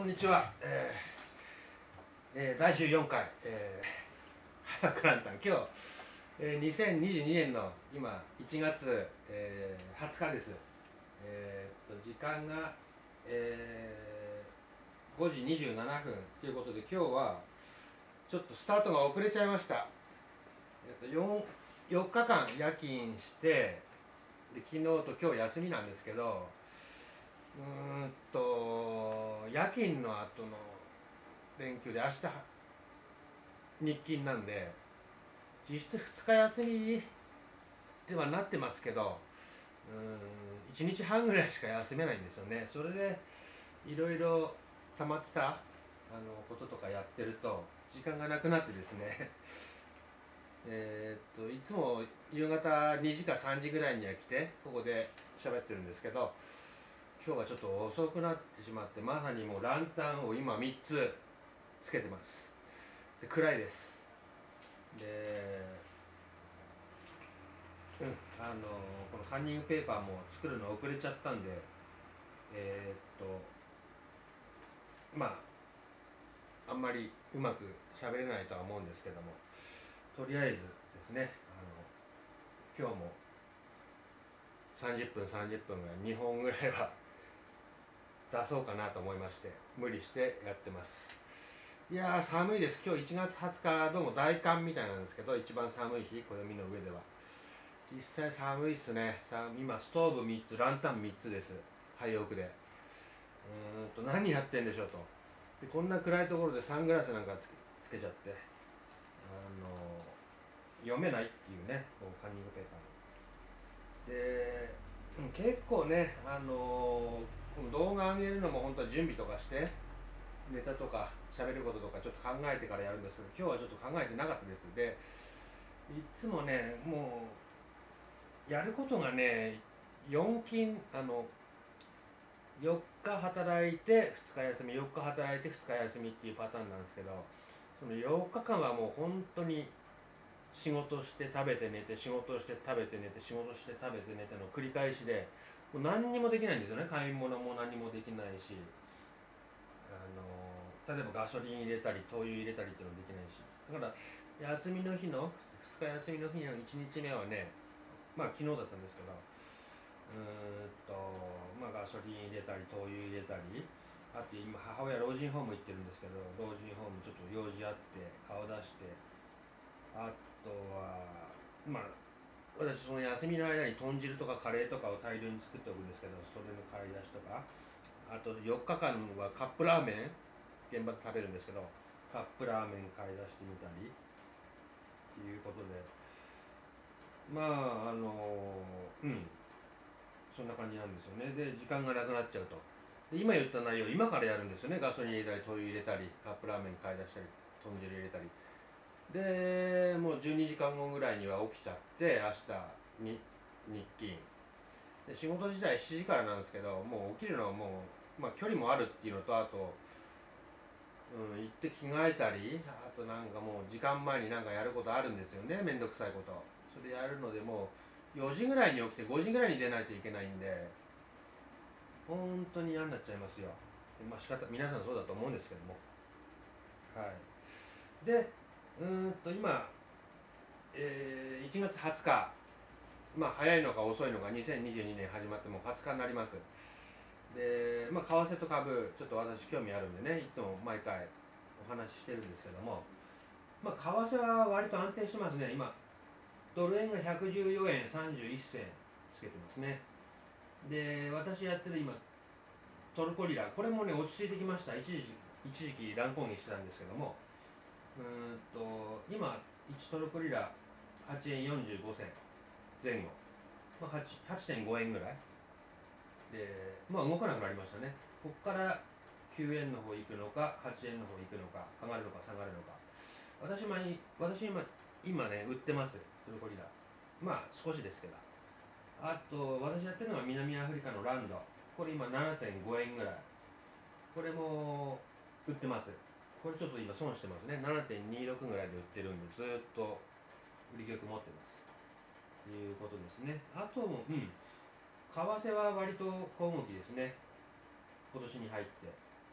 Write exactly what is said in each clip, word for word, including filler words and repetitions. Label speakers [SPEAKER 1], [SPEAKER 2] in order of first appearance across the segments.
[SPEAKER 1] んにちは、えーえー、だいじゅうよんかい、えー、早くランタン今日、えー、にせんにじゅうにねんの今いちがつ、えー、はつかです。えー、っと時間が、えー、ごじにじゅうななふんということで、今日はちょっとスタートが遅れちゃいました。えー、っと 4, よっかかん夜勤して、で昨日と今日休みなんですけど、うーんと夜勤の後の連休で明日日勤なんで、実質ふつか休みではなってますけど、うーんいちにちはんぐらいしか休めないんですよね。それでいろいろ溜まってたあのこととかやってると時間がなくなってですねえっといつも夕方にじかさんじぐらいには来てここで喋ってるんですけど、今日はちょっと遅くなってしまって、まさにもうランタンを今みっつつけてます。で暗いです。でうんあのこのカンニングペーパーも作るの遅れちゃったんで、えー、っとまああんまりうまく喋れないとは思うんですけども、とりあえずですね、あの今日もさんじゅっぷんさんじゅっぷんがにほんぐらいは出そうかなと思いまして無理してやってます。いやー寒いです。今日いちがつはつか、どうも大寒みたいなんですけど、一番寒い日、暦の上では実際寒いっすね。さ今ストーブみっつ、ランタンみっつです。廃屋でうーんと何やってんでしょうと。でこんな暗いところでサングラスなんかつけつけちゃって、あの読めないっていうね、こうカンニングペーパーで、うん、結構ね、あのこの動画上げるのも本当は準備とかしてネタとか喋ることとかちょっと考えてからやるんですけど、今日はちょっと考えてなかったです。でいつもね、もうやることがね、よん勤、あのよっか働いてふつか休み、よっか働いてふつか休みっていうパターンなんですけど、そのよっかかんはもう本当に仕事して食べて寝て、仕事して食べて寝て、仕事して食べて寝ての繰り返しで、もう何にもできないんですよね。買い物も何もできないし、あの例えばガソリン入れたり灯油入れたりっていうのもできないし、だから休みの日のふつか休みの日のいちにちめはね、まあ昨日だったんですけど、うーんとまあガソリン入れたり灯油入れたり、あと今母親老人ホーム行ってるんですけど、老人ホームちょっと用事あって顔出して、あとはまあ私その休みの間に豚汁とかカレーとかを大量に作っておくんですけど、それの買い出しとか、あとよっかかんはカップラーメン現場で食べるんですけど、カップラーメン買い出してみたりっていうことで、まああのうんそんな感じなんですよね。で時間がなくなっちゃうと。で今言った内容今からやるんですよね。ガソリン入れたり灯油入れたりカップラーメン買い出したり豚汁入れたりで、もうじゅうにじかんごぐらいには起きちゃって、明日に日勤で、仕事自体しちじからなんですけど、もう起きるのはもう、まあ、距離もあるっていうのと、あと、うん、行って着替えたり、あとなんかもう時間前になんかやることあるんですよね。めんどくさいこと、それやるので、もうよじぐらいに起きてごじぐらいに出ないといけないんで、本当に嫌になっちゃいますよ。まあ仕方、皆さんそうだと思うんですけども、はい。でうーんと今、えーいちがつはつか、まあ早いのか遅いのかにせんにじゅうにねん始まってもうはつかになります。でまあ為替と株ちょっと私興味あるんでね、いつも毎回お話ししてるんですけども、まあ為替は割と安定してますね。今ドル円がひゃくじゅうよえんさんじゅういっせんつけてますね。で私やってる今トルコリラ、これもね落ち着いてきました。一時一時期乱高下してたんですけども、うーんと今いちトルコリラはちえんよんじゅうごせんぜん後、まあ、はちてんごえんぐらいで、まあ動かなくなりましたね。ここからきゅうえんの方行くのかはちえんの方行くのか、上がるのか下がるのか。私今私今今ね売ってます、トルコリラ。まあ少しですけど、あと私やってるのは南アフリカのランド、これ今 ななてんごえんぐらい、これも売ってます。これちょっと今損してますね。 ななてんにじゅうろく ぐらいで売ってるんで、ずっと売り玉持ってますということですね。あともうん為替は割と小動きですね、今年に入って。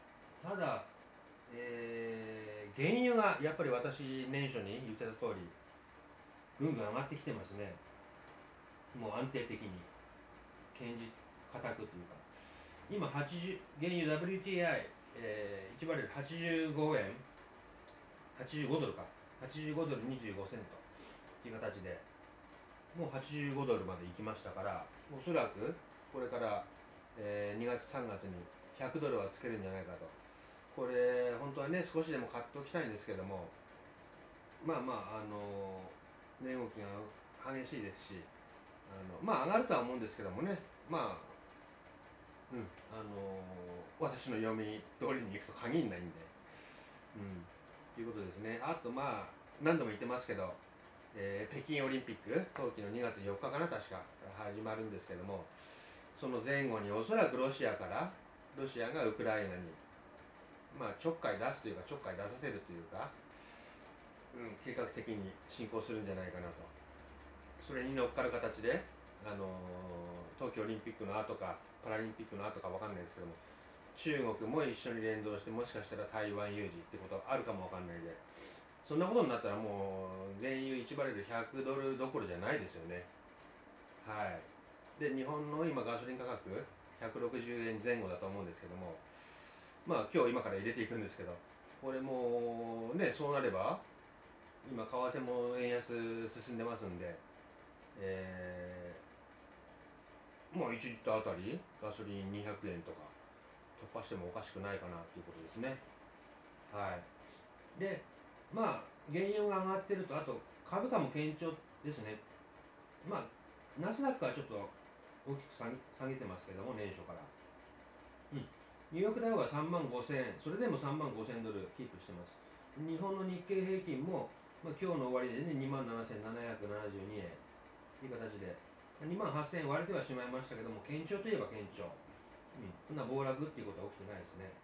[SPEAKER 1] ただ、えー、原油がやっぱり私年初に言ってた通りぐんぐん上がってきてますね。もう安定的に堅実価格というか、今はちじゅう原油 ダブリューティーアイ、えー、いちバレルはちじゅうごえんはちじゅうごドルかはちじゅうごドルにじゅうごセントっていう形でもうはちじゅうごドルまで行きましたから、おそらくこれから、えー、にがつさんがつにひゃくドルはつけるんじゃないかと。これ本当はね少しでも買っておきたいんですけども、まあまああの値動きが激しいですし、あのまあ上がるとは思うんですけどもね、まあうんあの私の読み通りにいくと限らないんで、うんということですね。あとまあ何度も言ってますけど、えー、北京オリンピック冬季のにがつよっかかな確か始まるんですけども、その前後におそらくロシアからロシアがウクライナにまあちょっかい出すというかちょっかい出させるというか、うん、計画的に進行するんじゃないかなと。それに乗っかる形で、あのー冬季オリンピックの後かパラリンピックの後か分かんないですけども、中国も一緒に連動してもしかしたら台湾有事ってことあるかも分かんないで、そんなことになったらもう原油いちバレルひゃくドルどころじゃないですよね。はいで日本の今ガソリン価格ひゃくろくじゅうえんぜん後だと思うんですけども、まあ今日今から入れていくんですけど、これもねそうなれば今為替も円安進んでますんで、えー、まあいちリッターあたりガソリンにひゃくえんとか突破してもおかしくないかなということですね。はいでまあ原油が上がってると、あと株価も堅調ですね。まあナスダックはちょっと大きく下げ下げてますけども年初から、うん、ニューヨークダウはさんまんごせんえん、それでもさんまんごせんドルキープしてます。日本の日経平均も、まあ、今日の終わりでねにまんななせんななひゃくななじゅうにえんという形でにまんはっせんえん割れてはしまいましたけども、堅調といえば堅調、うん、そんな暴落っていうことは起きてないですね。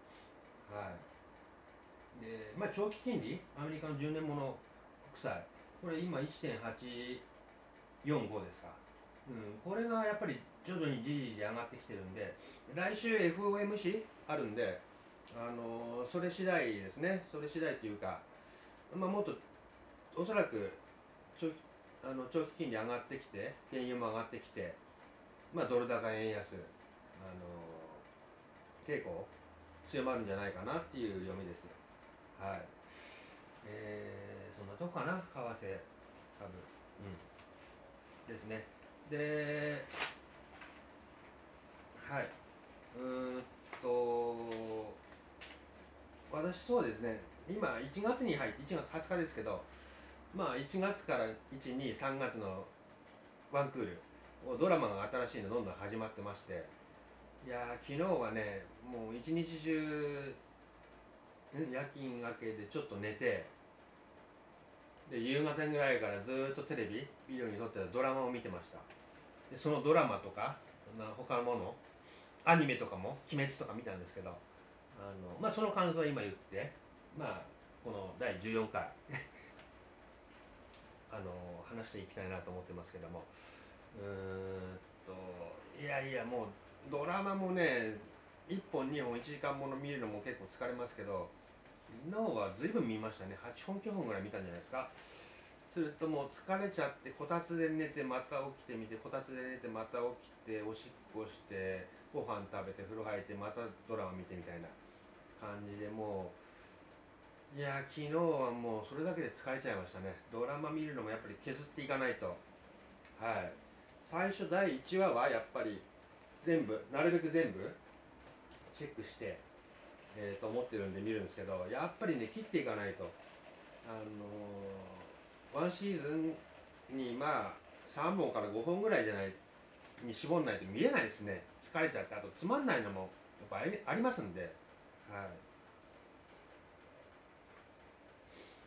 [SPEAKER 1] はいでまあ、長期金利、アメリカのじゅうねんもの国債、これ今 いってんはちよんご ですか、うん、これがやっぱり徐々にじりじり上がってきてるんで、来週 エフオーエムシー あるんで、あのーそれ次第ですね、それ次第というか、まあ、もっとおそらく長期あの長期金利上がってきて、原油も上がってきて、まあ、ドル高円安、あのー傾向強まるんじゃないかなっていう読みです。はい。えー、そんなとこかな、為替株、うん、ですね。で、はい。うーんと、私そうですね、今いちがつに入って、いちがつはつかですけど、まあいちがつからいち、に、さんがつのワンクール、ドラマが新しいのどんどん始まってまして、いやー、昨日はね、もう一日中、夜勤明けでちょっと寝て、で夕方ぐらいからずーっとテレビ、ビデオに撮ってたドラマを見てました。でそのドラマとか、他のもの、アニメとかも、鬼滅とか見たんですけど、あのまあ、その感想を今言って、まあ、このだいじゅうよんかいあの話していきたいなと思ってますけども、うーんといやいやもうドラマもねいっぽんにほんいちじかんもの見るのも結構疲れますけど、昨日はずいぶん見ましたね。はっぽんきゅうほんぐらい見たんじゃないですか。するともう疲れちゃってこたつで寝てまた起きてみて、こたつで寝てまた起きておしっこしてご飯食べて風呂入ってまたドラマ見てみたいな感じで、もういや昨日はもうそれだけで疲れちゃいましたね。ドラマ見るのもやっぱり削っていかないと。はい最初だいいちわはやっぱり全部なるべく全部チェックして、えー、と思ってるんで見るんですけど、やっぱりね切っていかないと、あのーワンシーズンにまあさんぼんからごほんぐらいじゃないに絞んないと見れないですね。疲れちゃって、あとつまんないのもやっぱありありますんで、はい、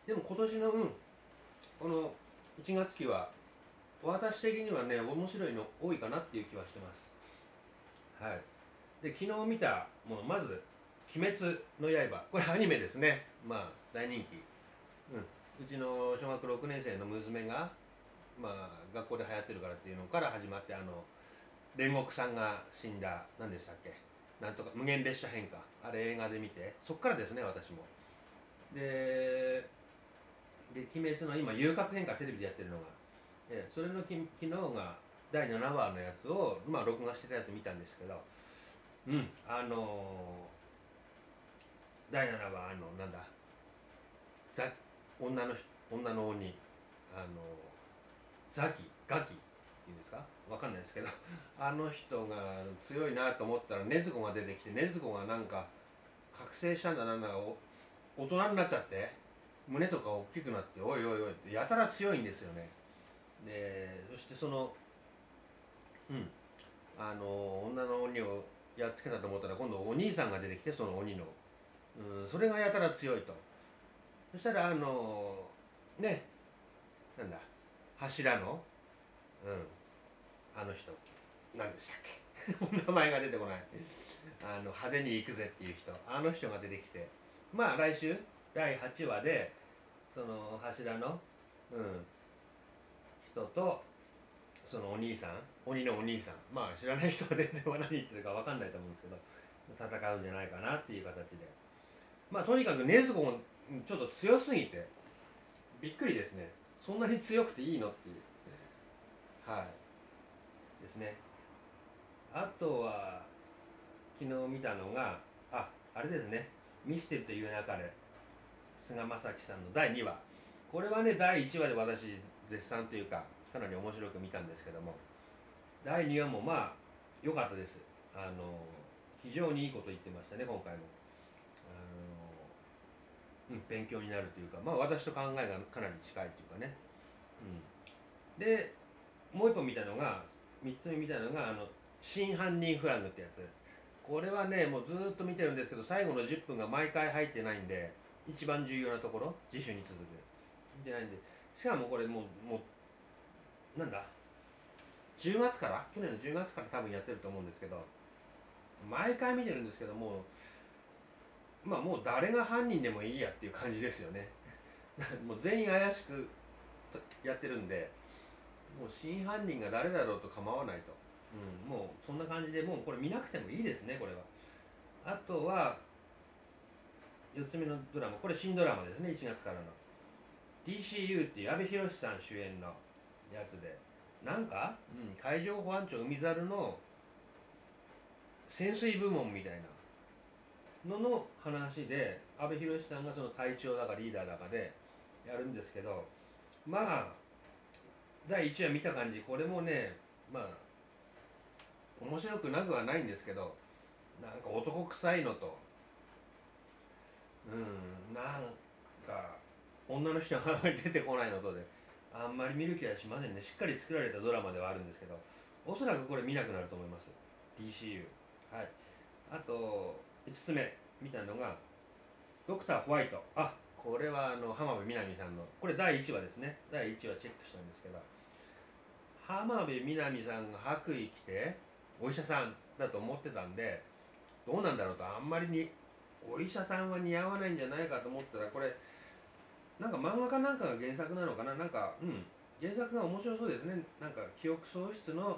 [SPEAKER 1] でも今年の、うん、このいちがつ期は私的にはね面白いの多いかなっていう気はしてます。はいで昨日見たもの、まず「鬼滅の刃」、これアニメですね。まあ大人気、うん、うちの小学ろくねん生の娘がまあ学校で流行ってるからっていうのから始まって、あの煉獄さんが死んだ何でしたっけ、 なんとか無限列車変化、あれ映画で見て、そっからですね私も。でで鬼滅の今遊郭変化テレビでやってるのが、えそれのき昨日がだいななわのやつを、まあ、録画してたやつ見たんですけど、うんあのー、だいななわ、あのなんだザ女の女の鬼、あのザキガキっていうんですか、わかんないですけどあの人が強いなと思ったら禰豆子が出てきて、禰豆子がなんか覚醒したんだなんだ、大人になっちゃって胸とか大きくなって、おいおいおいってやたら強いんですよね。でそしてそのうんあの女の鬼をやっつけたと思ったら、今度お兄さんが出てきて、その鬼の、うん、それがやたら強いと。そしたらあのねなんだ柱の、うん、あの人何でしたっけ名前が出てこない、あの派手に行くぜっていう人、あの人が出てきて、まあ来週だいはちわでその柱の、うん、人とそのお兄さん、鬼のお兄さん、まあ知らない人は全然何言ってるか分かんないと思うんですけど、戦うんじゃないかなっていう形で、まあとにかく禰豆子もちょっと強すぎてびっくりですね。そんなに強くていいのっていう、はいですね。あとは昨日見たのが、ああれですね、ミステルという中で菅田将暉さんのだいにわ、これはねだいいちわで私絶賛というかかなり面白く見たんですけども、だいにわもまあ良かったです。あの非常にいいこと言ってましたね今回も。あの、うん、勉強になるというか、まあ私と考えがかなり近いというかね、うん、でもう一本見たのが、みっつめ見たのがあの真犯人フラグってやつ。これはねもうずっと見てるんですけど、最後のじゅっぷんが毎回入ってないんで、一番重要なところ、次週に続く見てないんで、しかもこれもうもうなんだじゅうがつから、去年のじゅうがつから多分やってると思うんですけど、毎回見てるんですけども、まあもう誰が犯人でもいいやっていう感じですよねもう全員怪しくやってるんで、もう真犯人が誰だろうと構わないと、うん、もうそんな感じで、もうこれ見なくてもいいですねこれは。あとはよっつめのドラマ、これ新ドラマですね、いちがつからの ディーシーユー っていう阿部寛さん主演のやつで、なんか、うん、海上保安庁海猿の潜水部門みたいなのの話で、阿部寛さんがその隊長だかリーダーだかでやるんですけど、まあだいいちわ見た感じ、これもねまあ面白くなくはないんですけど、なんか男臭いのと、うんなんか女の人があまり出てこないのとで、あんまり見る気はしませんね。しっかり作られたドラマではあるんですけど、おそらくこれ見なくなると思います、 ディーシーユー。 はい。あといつつめ見たのがドクターホワイト。あこれはあの浜辺美波さんの、これだいいちわですね。だいいちわチェックしたんですけど、浜辺美波さんが白衣着てお医者さんだと思ってたんで、どうなんだろうと、あんまりにお医者さんは似合わないんじゃないかと思ったら、これなんか漫画かなんかが原作なのかな、なんかうん原作が面白そうですね。なんか記憶喪失の、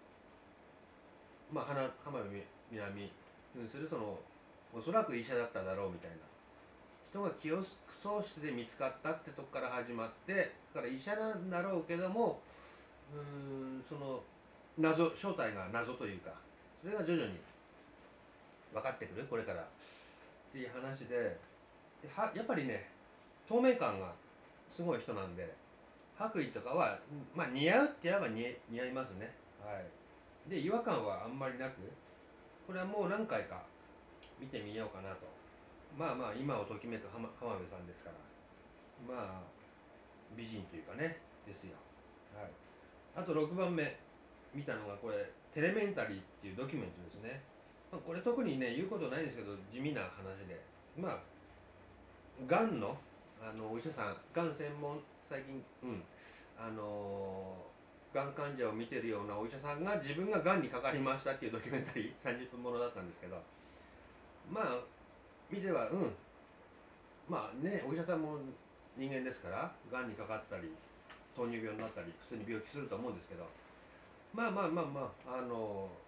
[SPEAKER 1] まあ、浜辺美波扮するそのおそらく医者だっただろうみたいな人が記憶喪失で見つかったってとこから始まって、だから医者なんだろうけども、うーんその謎、正体が謎というか、それが徐々に分かってくるこれからっていう話で、ではやっぱりね透明感がすごい人なんで、白衣とかは、まあ、似合うって言えば似似合いますね。はい。で違和感はあんまりなく、これはもう何回か見てみようかなと。まあまあ今をときめく浜浜辺さんですから、まあ美人というかねですよ。はい。あとろくばんめ見たのがこれテレメンタリーっていうドキュメントですね。まあ、これ特にね言うことないんですけど地味な話で、まあがんのあのお医者さん、がん専門、最近うんあのーがん患者を見てるようなお医者さんが自分ががんにかかりましたっていうドキュメンタリーさんじゅっぷんものだったんですけど、まあ見てはうんまあねお医者さんも人間ですから、がんにかかったり糖尿病になったり普通に病気すると思うんですけど、まあまあまあまああの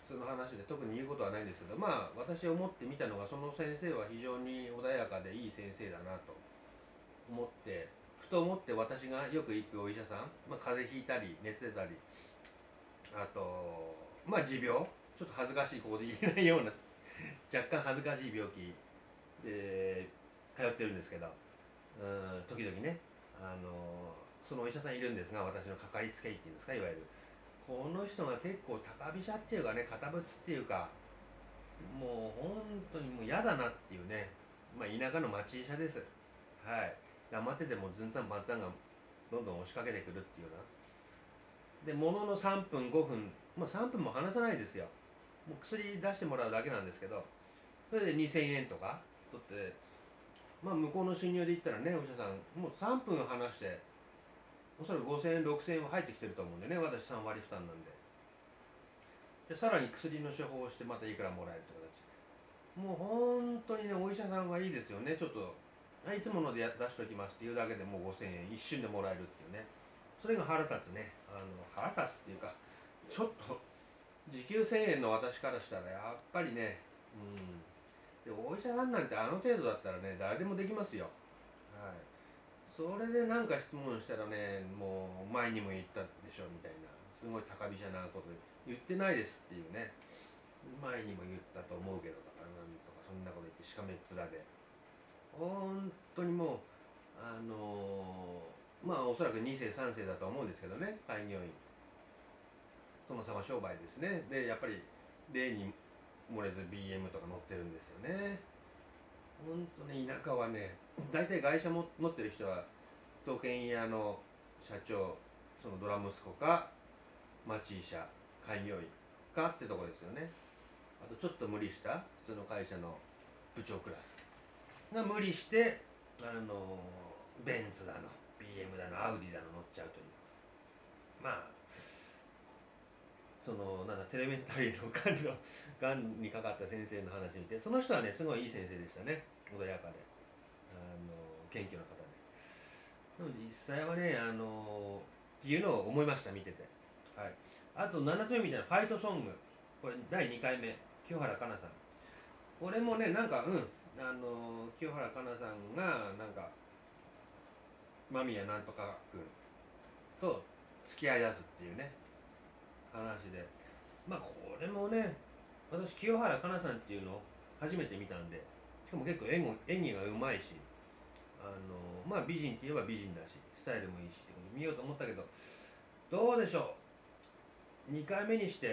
[SPEAKER 1] 普通の話で特に言うことはないんですけど、まあ私思ってみたのが、その先生は非常に穏やかでいい先生だなと思って、ふと思って、私がよく行くお医者さん、まあ、風邪ひいたり熱出たり、あとまあ持病、ちょっと恥ずかしいここで言えないような若干恥ずかしい病気で通ってるんですけど、うん時々ね、あのそのお医者さんいるんですが、私のかかりつけ医っていうんですか、いわゆるこの人が結構高飛車っていうかね、堅物っていうか、もう本当にもう嫌だなっていうね、まあ田舎の町医者です。はい。黙っててもずんさんばんざんがどんどん押しかけてくるっていうような。で、もののさんぷんごふん、まあさんぷんも話さないですよ。もう薬出してもらうだけなんですけど、それでにせんえんとか取って、まあ向こうの収入で言ったらね、お医者さん、もうさんぷん話して、おそらくごせんえん、ろくせんえんは入ってきてると思うんでね、私さん割負担なんで。で、さらに薬の処方をしてまたいくらもらえるって形。もう本当にね、お医者さんはいいですよね。ちょっと、いつものでや出しておきますっていうだけでもうごせんえん一瞬でもらえるっていうね。それが腹立つね。あの腹立つっていうか、ちょっと時給せんえんの私からしたらやっぱりね、うん。で、お医者さんなんてあの程度だったらね、誰でもできますよ。はい。それでなんか質問したらね、もう前にも言ったでしょみたいな、すごい高飛車なこと言ってないですっていうね、前にも言ったと思うけどとか、なんとかそんなこと言ってしかめっ面で、本当にもう、あのーまあおそらくに世さん世だと思うんですけどね、開業医、殿様商売ですね。で、やっぱり例に漏れず ビーエム とか乗ってるんですよね。本当ね、田舎はね、大体会社も持ってる人は刀剣屋の社長、そのドラ息子か町医者、開業医かってとこですよね。あとちょっと無理した普通の会社の部長クラスが無理して、あのベンツだの ビーエム だのアウディだの乗っちゃうという、まあそのなんだテレメンタリーのがんのがんにかかった先生の話見て、その人はねすごいいい先生でしたね。穏やかで、あの謙虚な方で、でも実際はね、あのっていうのを思いました、見てて。はい。あとななつめみたいなファイトソング、これだいにかいめ、清原かなさん。これもね、なんか、うん、あの清原かなさんがなんか間宮なんとか君と付き合い出すっていうね話で、まあこれもね、私清原かなさんっていうのを初めて見たんで、しかも結構演技演技がうまいし、あのまあ美人って言えば美人だし、スタイルもいいしってことで見ようと思ったけど、どうでしょう、にかいめにして、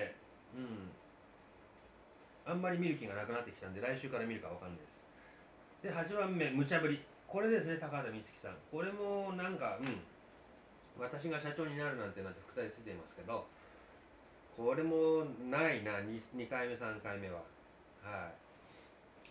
[SPEAKER 1] うん、あんまり見る気がなくなってきたんで、来週から見るかわかんないです。で、はちばんめ、無茶ぶり。これですね、高畑充希さん。これもなんか、うん、私が社長になるなんてなんて副題ついていますけど、これもないな、に, にかいめ、さんかいめは。はい。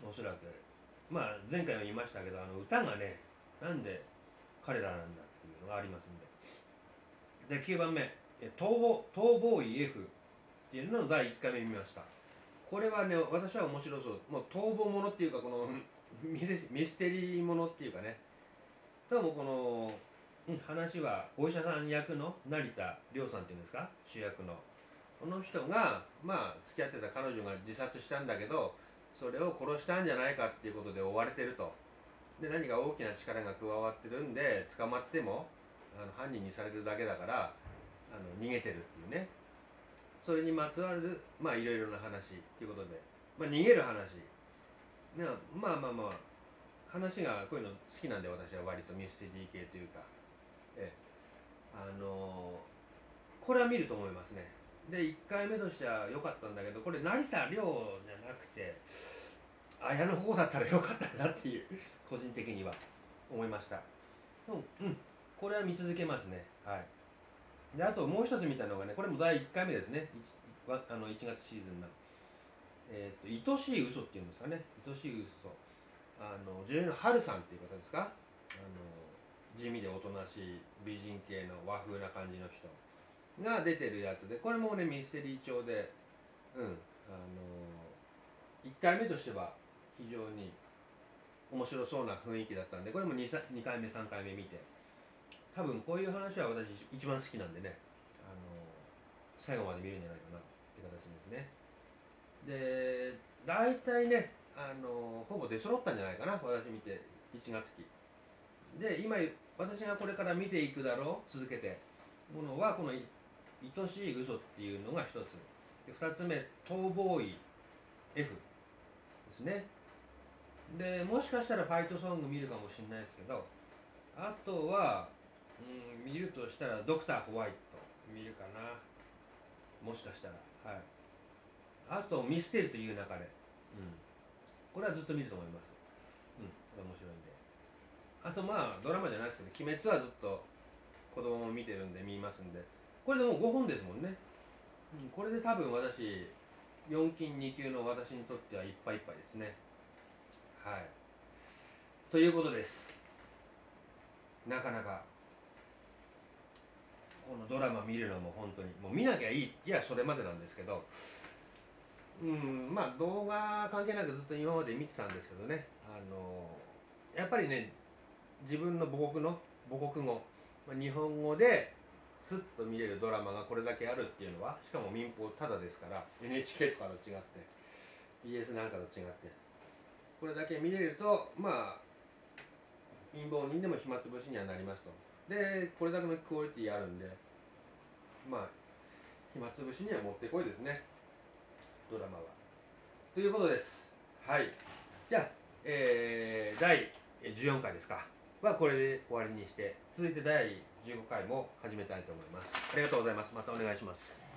[SPEAKER 1] おそらく。まあ、前回も言いましたけど、あの歌がね、なんで彼らなんだっていうのがありますんで。で、きゅうばんめ、逃亡逃亡医 F っていうのをだいいっかいめ見ました。これはね、私は面白そう。もう逃亡ものっていうか、このミステリーものっていうかね、どうもこの、うん、話はお医者さん役の成田凌さんっていうんですか、主役のこの人がまあ付き合ってた彼女が自殺したんだけど、それを殺したんじゃないかっていうことで追われてると。で、何か大きな力が加わってるんで、捕まってもあの犯人にされるだけだから、あの逃げてるっていうね、それにまつわるまあいろいろな話っていうことで、まあ、逃げる話な、まあまあまあ話がこういうの好きなんで、私は割とミステリー系というか、ええ、あのーこれは見ると思いますね。で、いっかいめとしては良かったんだけど、これ成田凌じゃなくて綾の方だったら良かったなっていう個人的には思いました。うん、うん、これは見続けますね。はい。で、あともう一つ見たのがね、これもだいいっかいめですね。いち, あのいちがつシーズンの、えーと、愛しい嘘っていうんですかね。愛しい嘘、あの女優のハルさんっていう方ですか、あの地味でおとなしい美人系の和風な感じの人が出てるやつで、これもねミステリー調で、うん、あのいっかいめとしては非常に面白そうな雰囲気だったんで、これも 2, にかいめさんかいめ見て、多分こういう話は私一番好きなんでね、あの最後まで見るんじゃないかなって形ですね。 で大体ねあのほぼ出揃ったんじゃないかな、私見ていちがつきで。今私がこれから見ていくだろう続けてものはこの「愛しい嘘」っていうのが一つで、二つ目「逃亡医 F」ですね。でもしかしたらファイトソング見るかもしれないですけど、あとは、うん、見るとしたらドクターホワイト見るかな、もしかしたら。はい。あとミステリという流れ、うん、これはずっと見ると思います。うん、これ面白いんで。あとまあドラマじゃないですけど、鬼滅はずっと子供も見てるんで見ますんで、これでもうごほんですもんね。うん、これで多分私よんきんにきゅうの私にとってはいっぱいいっぱいですね。はい。ということです。なかなかこのドラマ見るのも本当にもう見なきゃいいいやそれまでなんですけど、うん、まあ動画関係なくずっと今まで見てたんですけどね、あのやっぱりね、自分の母国の母国語、まあ、日本語ですっと見れるドラマがこれだけあるっていうのは、しかも民放タダですから、 エヌエイチケー とかと違って ビーエス なんかと違ってこれだけ見れると、まあ貧乏人でも暇つぶしにはなりますと。でこれだけのクオリティあるんで、まあ暇つぶしにはもってこいですね、ドラマは。ということです。はい。じゃあ、えー、だいじゅうよんかいですかはこれで終わりにして、続いてだいじゅうごかいも始めたいと思います。ありがとうございます。またお願いします。